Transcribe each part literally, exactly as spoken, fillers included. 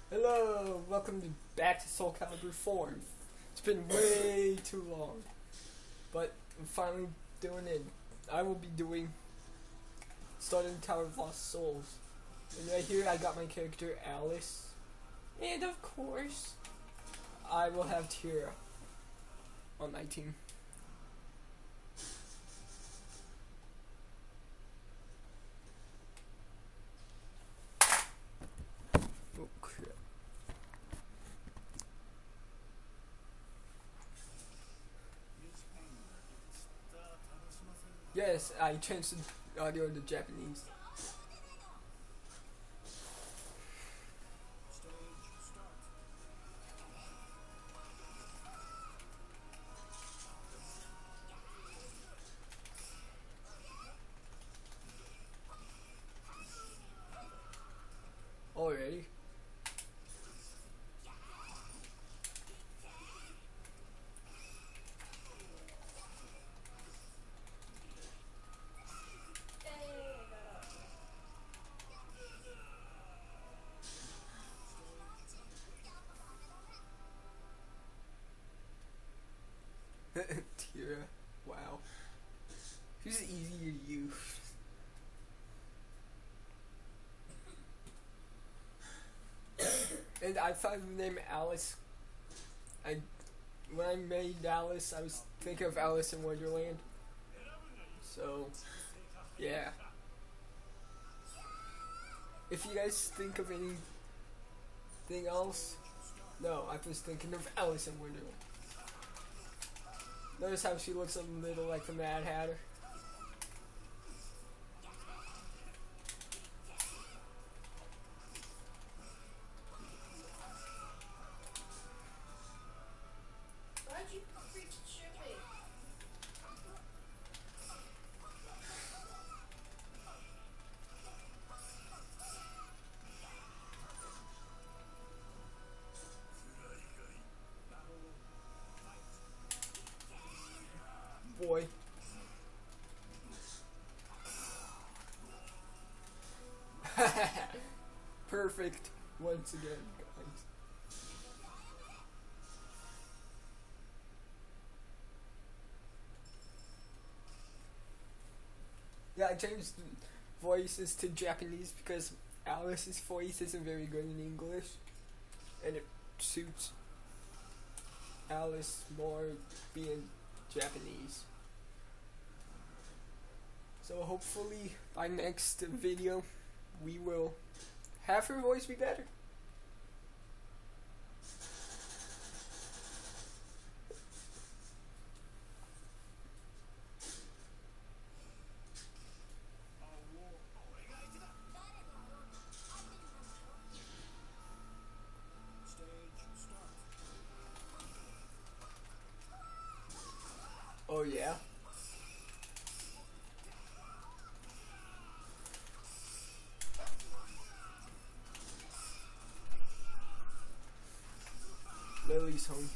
Hello, welcome to back to Soul Calibur four. It's been way too long, but I'm finally doing it. I will be doing starting Tower of Lost Souls. And right here I got my character Alice. And of course, I will have Tira on my team. Oh crap. Yes, I changed the audio to Japanese. Already? Tira, wow. Who's easier to use? And I found the name Alice. I when I made Alice, I was thinking of Alice in Wonderland. So, yeah. If you guys think of anything else, no, I was thinking of Alice in Wonderland. Notice how she looks a little like the Mad Hatter. Why'd you freak shoot me? Boy. Perfect once again, guys. Yeah, I changed voices to Japanese because Alice's voice isn't very good in English, and it suits Alice more being Japanese. So hopefully by next video we will have her voice be better. Oh yeah. Lily's home.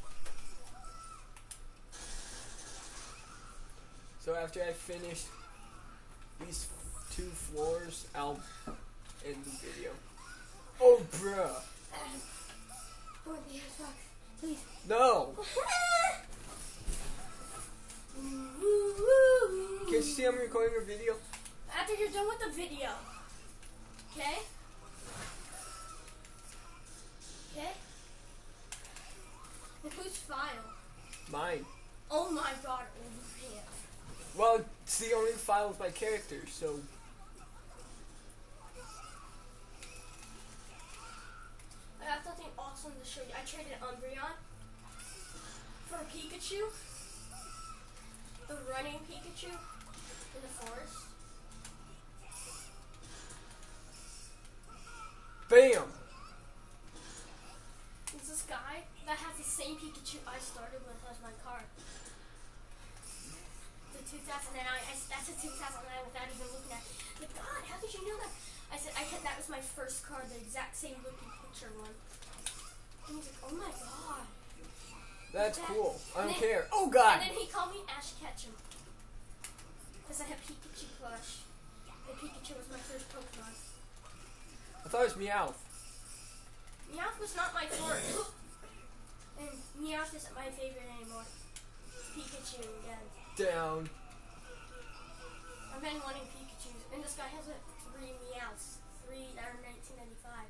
So after I finish these two floors, I'll end the video. Oh bruh. Go in the Xbox, please. No! Can you see I'm recording a video? After you're done with the video. Okay? Okay? And whose file? Mine. Oh my god, over here. Well, it's the only file with my character, so... I have something awesome to show you. I traded Umbreon for a Pikachu. The running Pikachu in the forest. BAM! There's this guy that has the same Pikachu I started with as my card. The two thousand nine, I, that's a two thousand nine without even looking at it. Like, God, how did you know that? I said, I had, that was my first card, the exact same looking picture one. And he's like, oh my god. That's That- cool. I don't and then- care. Oh god! And then he called me Ash Ketchum. Because I have Pikachu plush. And Pikachu was my first Pokemon. I thought it was Meowth. Meowth was not my first. And Meowth isn't my favorite anymore. Pikachu again. Down. I've been wanting Pikachu, and this guy has a three Meowths. Three out of nineteen ninety-five.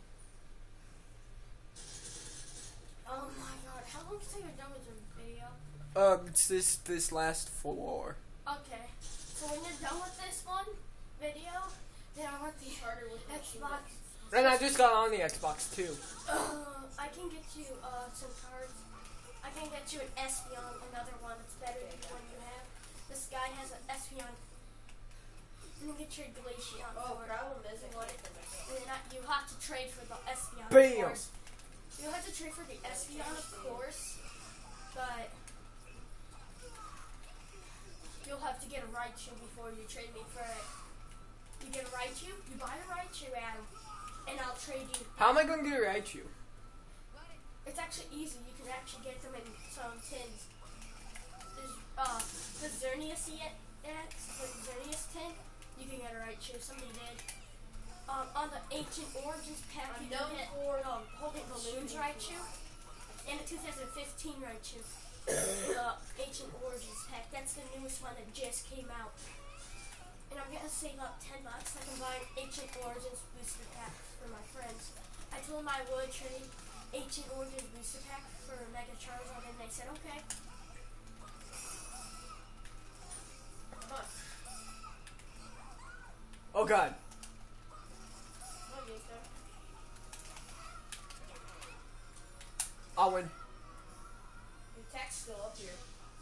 Oh my god, how long until you're done with your video? Um, it's this this last floor. Okay, so when you're done with this one video, then I want the harder with Xbox. And I just got on the Xbox too. Uh, I can get you uh, some cards. I can get you an Espeon, another one that's better than the one you have. This guy has an Espeon. And then get your Glaceon. Oh, for it. problem is it wanted to And then I- you have to trade for the Espeon, of Bam! course. You have to trade for the Espeon, of course. But you'll have to get a Raichu before you trade me for it. You get a Raichu, you buy a Raichu, Adam, and I'll trade you. How am I going to get a Raichu? It's actually easy. You can actually get them in some tins. There's uh, the Xerneas yet, the Xerneas tin. You can get a Raichu. Somebody did. Um, on the Ancient Origins pack, you can get um, Holding Balloons Raichu, and the two thousand fifteen Raichu. The Ancient Origins pack. That's the newest one that just came out. And I'm gonna save up ten bucks. I can buy an Ancient Origins booster pack for my friends. I told them I would trade Ancient Origins booster pack for Mega Charizard, and they said okay. But Oh god. I'll get there. I'll win. Your tech's still up here.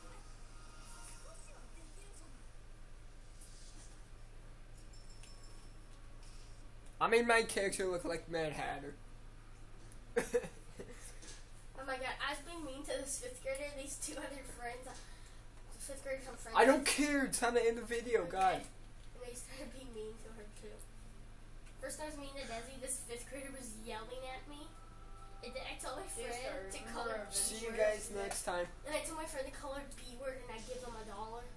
I made my character look like Mad Hatter. Oh my god, I was being mean to this fifth grader, these two other friends. uh, The fifth graders I'm friends I with. don't care. It's time to end the video, God. And they started being mean to her too. First I was mean to Desi, this fifth grader was yelling at me. And then I told my Yes, friend sir. to color Remember See B you word. guys next time. And I told my friend to color B word and I give them a dollar.